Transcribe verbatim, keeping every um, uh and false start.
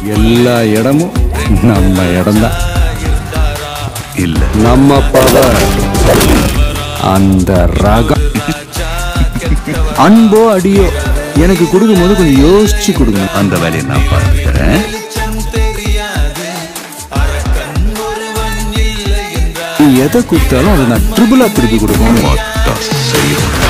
எல்லா இடமும் நம்ம இடம்தான். இல்ல நம்ம பவர் அந்த ரகம். அன்போ அடியோ எனக்கு கொடுக்கும் போது கொஞ்சம் யோசிச்சு கொடுக்கணும். அந்த வேலையை நான் பார்த்துக்கிறேன். எதை கொடுத்தாலும் அதை நான் ட்ரிபிளா திருப்பி கொடுக்கணும். செய்யும்